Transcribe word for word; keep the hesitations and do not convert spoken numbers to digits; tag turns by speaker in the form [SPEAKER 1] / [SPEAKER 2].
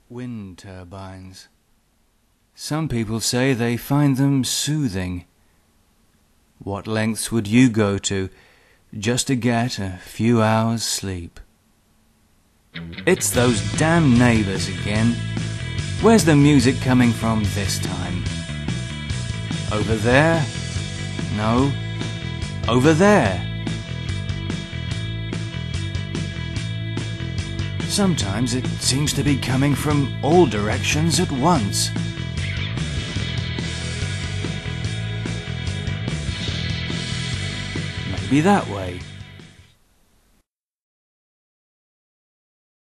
[SPEAKER 1] wind turbines. Some people say they find them soothing. What lengths would you go to just to get a few hours sleep? It's those damn neighbours again. Where's the music coming from this time? Over there? No. Over there. Sometimes it seems to be coming from all directions at once. Maybe that way.